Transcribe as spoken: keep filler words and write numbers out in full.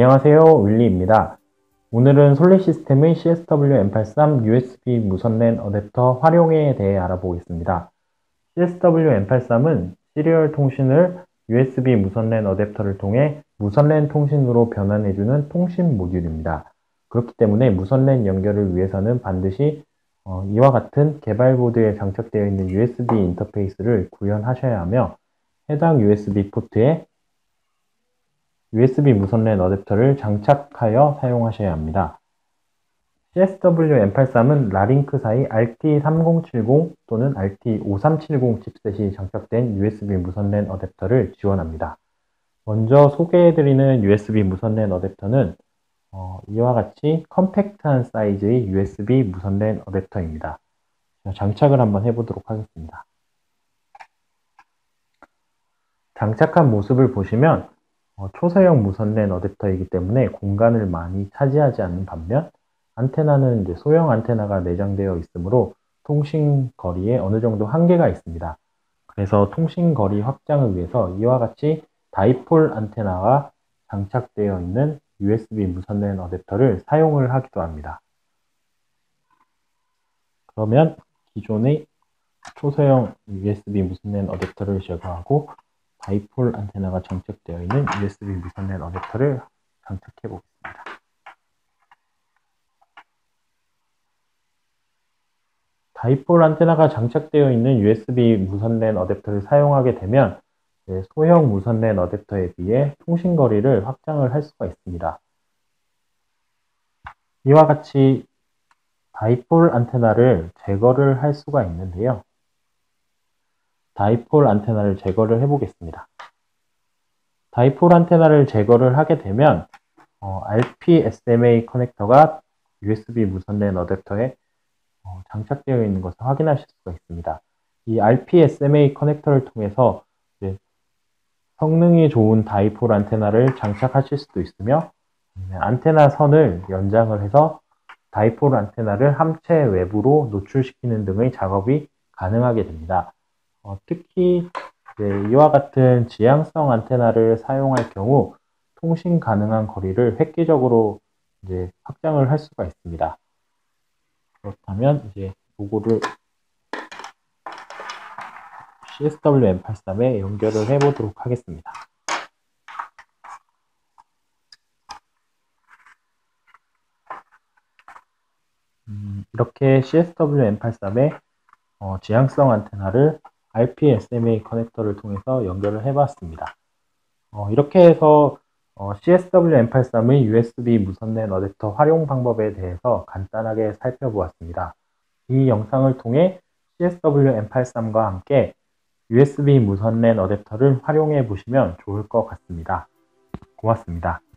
안녕하세요, 윌리입니다. 오늘은 솔릿 시스템의 씨에스더블유 엠 팔십삼 유에스비 무선 랜 어댑터 활용에 대해 알아보겠습니다. 씨에스더블유 엠 팔십삼은 시리얼 통신을 유에스비 무선 랜 어댑터를 통해 무선 랜 통신으로 변환해주는 통신 모듈입니다. 그렇기 때문에 무선 랜 연결을 위해서는 반드시 어, 이와 같은 개발 보드에 장착되어 있는 유에스비 인터페이스를 구현하셔야 하며 해당 유에스비 포트에 유에스비 무선 랜 어댑터를 장착하여 사용하셔야 합니다. 씨에스더블유 엠 팔십삼은 라링크사의 알티 삼공칠공 또는 알티 오삼칠공 칩셋이 장착된 유에스비 무선 랜 어댑터를 지원합니다. 먼저 소개해드리는 유에스비 무선 랜 어댑터는 어, 이와 같이 컴팩트한 사이즈의 유에스비 무선 랜 어댑터입니다. 장착을 한번 해보도록 하겠습니다. 장착한 모습을 보시면 어, 초소형 무선 랜 어댑터이기 때문에 공간을 많이 차지하지 않는 반면 안테나는 이제 소형 안테나가 내장되어 있으므로 통신 거리에 어느 정도 한계가 있습니다. 그래서 통신 거리 확장을 위해서 이와 같이 다이폴 안테나가 장착되어 있는 유에스비 무선 랜 어댑터를 사용을 하기도 합니다. 그러면 기존의 초소형 유에스비 무선 랜 어댑터를 제거하고 다이폴 안테나가 장착되어 있는 유에스비 무선 랜 어댑터를 장착해 보겠습니다. 다이폴 안테나가 장착되어 있는 유에스비 무선 랜 어댑터를 사용하게 되면 소형 무선 랜 어댑터에 비해 통신 거리를 확장을 할 수가 있습니다. 이와 같이 다이폴 안테나를 제거를 할 수가 있는데요. 다이폴 안테나를 제거를 해 보겠습니다. 다이폴 안테나를 제거를 하게 되면 어, 알피에스엠에이 커넥터가 유에스비 무선 랜 어댑터에 어, 장착되어 있는 것을 확인하실 수가 있습니다. 이 알피에스엠에이 커넥터를 통해서 이제 성능이 좋은 다이폴 안테나를 장착하실 수도 있으며 안테나 선을 연장을 해서 다이폴 안테나를 함체 외부로 노출시키는 등의 작업이 가능하게 됩니다. 어, 특히 이제 이와 같은 지향성 안테나를 사용할 경우 통신 가능한 거리를 획기적으로 이제 확장을 할 수가 있습니다. 그렇다면 이제 요거를 씨에스더블유 엠 팔십삼에 연결을 해 보도록 하겠습니다. 음, 이렇게 씨에스더블유 엠 팔십삼에 어, 지향성 안테나를 알피에스엠에이 커넥터를 통해서 연결을 해봤습니다. 어, 이렇게 해서 어, 씨에스더블유 엠 팔십삼의 유에스비 무선 랜 어댑터 활용 방법에 대해서 간단하게 살펴보았습니다. 이 영상을 통해 씨에스더블유 엠 팔십삼과 함께 유에스비 무선 랜 어댑터를 활용해 보시면 좋을 것 같습니다. 고맙습니다.